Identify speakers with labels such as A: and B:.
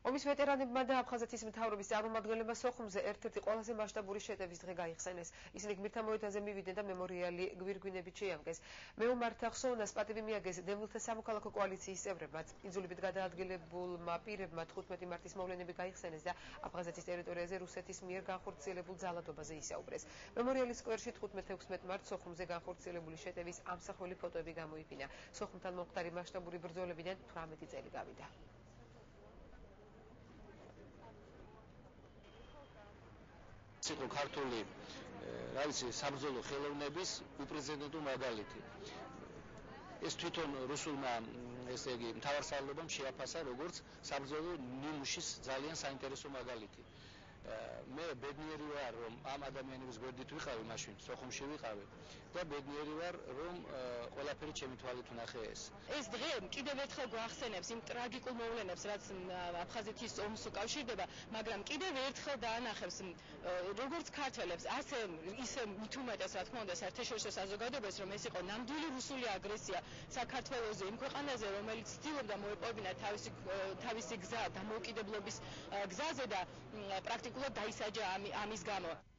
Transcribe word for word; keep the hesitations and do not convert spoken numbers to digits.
A: ომის ვეტერანებმა და აფხაზეთის მთავრობის წარმომადგენლებმა სოხუმზე ერთ-ერთი ყველაზე მასშტაბური შეტევის დღე გაიხსენეს. ისინი გმირთა მოედანზე მივიდნენ და მემორიალი გვირგვინებით შეამგეს. მეომართა ხსოვნას პატივი მიაგეს დევნილთა სამოქალაქო კოალიციის წევრებმაც. იძულებით გადაადგილებულმა პირებმა თხუთმეტი მარტის მოვლენები გაიხსენეს და აფხაზეთის ტერიტორიაზე რუსეთის მიერ განხორციელებულ ძალადობაზე ისაუბრეს. მემორიალის სკვერში თხუთმეტ-ექვსმეტ მარტს სოხუმზე განხორციელებული შეტევის ამსახველი ფოტოები გამოიფინა. სოხუმთან მომხდარი მასშტაბური ბრძოლებიდან თვრამეტი წელი გავიდა.
B: იყო ქართული რა ვიცი საბრძოლო ხელოვნების უპრეცედენტო მაგალითი. ეს თვითონ რუსულმა ესე იგი მთავარსარდლობამ შეაფასა როგორც საბრძოლო ნიმუშის ძალიან საინტერესო მაგალითი. მე ბედნიერი ვარ რომ ამ ადამიანების გვერდით ვიყავი მაშინ სოხუმში ვიყავი და ბედნიერი ვარ რომ ყველაფერი ჩემი თვალით ვნახე ეს.
C: ეს დღე კიდევ ერთხელ გვახსენებს იმ ტრაგიკულ მოვლენებს რაც აფხაზეთის ომს უკავშირდება, მაგრამ კიდევ ერთხელ დაანახებს როგორც ქართველებს, ასე ისე მით უმეტეს რა თქმა უნდა საერთაშორისო საზოგადოებას რომ ეს იყო ნამდვილი რუსული აგრესია საქართველოზე იმ ქვეყანაზე რომელიც ცდილობდა მოეპოვებინა თავისი თავისი გზა დამოუკიდებლობის გზაზე და პრაქტიკულად დაისაჯა ამის გამო.